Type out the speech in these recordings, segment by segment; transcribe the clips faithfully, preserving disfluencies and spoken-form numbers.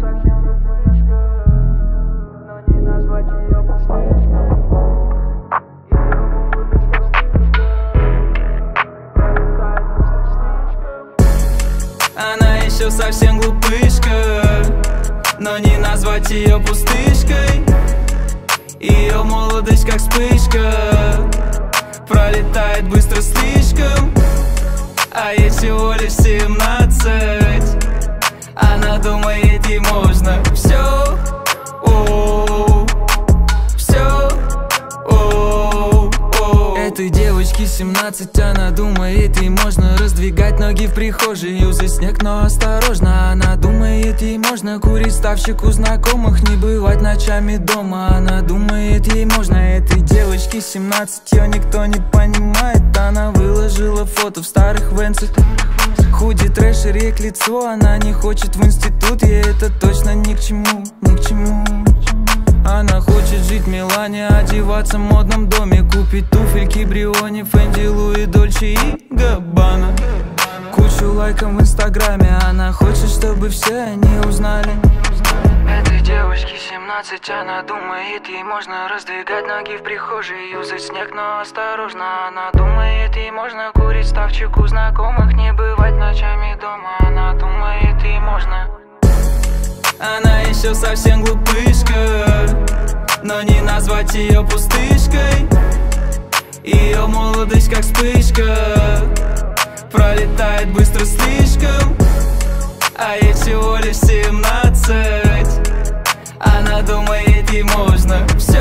Она еще совсем глупышка, но не назвать ее пустышкой. Ее молодость как вспышка, пролетает быстро слишком. А ей всего лишь семнадцать. Она думает, ей можно все, о, все, о, о. Этой девочке семнадцать, она думает, ей можно раздвигать ноги в прихожей, юзать снег, но осторожно. Она думает, ей можно курить ставчик у знакомых, не бывать ночами дома. Она думает, ей можно. Этой девочке семнадцать, ее никто не понимает. Она выложила фото в старых венцах, худи, трэшер, ей к лицу. Она не хочет в институт, ей это точно ни к чему, ни к чему. Она хочет жить в Милане, одеваться в модном доме, купить туфельки Бриони, Фенди, Луи, Дольче и Габбана, кучу лайков в инстаграме. Она хочет, чтобы все они узнали. Этой девочке семнадцать, она думает, ей можно раздвигать ноги в прихожей, юзать снег, но осторожно. Она думает, ей можно курить ставчик у знакомых, не бывать ночами дома. Она думает, ей можно. Она еще совсем глупышка, но не назвать ее пустышкой. Ее молодость как вспышка, пролетает быстро слишком. А ей всего лишь семнадцать. Она думает, ей можно все,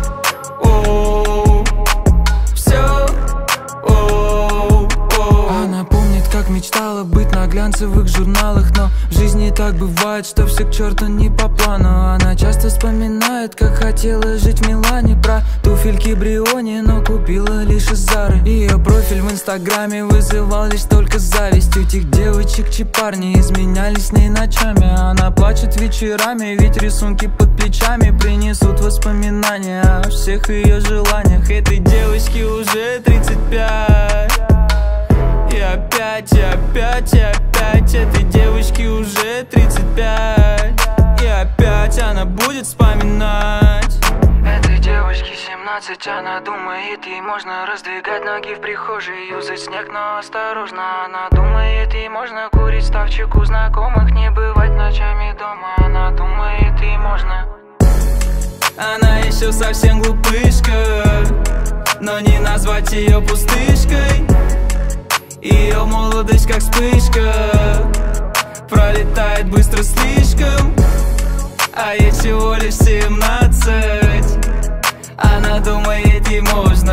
о, все, о, о. Она помнит, как мечтала быть на глянцевых журналах, но в жизни так бывает, что все к черту не по плану. Она часто вспоминает, как хотела жить в Милане, про туфельки Бриони, но купила лишь из Зары. Ее профиль в инстаграме вызывал лишь только зависть. У тех девочек, чьи парни изменялись с ней ночами. Она плачет вечерами, ведь рисунки под плечами принесут воспоминания о всех ее желаниях. Этой девочке уже тридцать пять. И опять, и опять, и опять этой девочке уже тридцать пять. И опять она будет вспоминать. Этой девочке семнадцать, она думает, ей можно раздвигать ноги в прихожей, юзать снег, но осторожно. Она думает, ей можно курить ставчик у знакомых, не бывать ночами дома. Она думает, ей можно. Она еще совсем глупышка, но не назвать ее пустышкой. Ее молодость как вспышка, пролетает быстро слишком. А ей всего лишь семнадцать. Она думает, ей можно.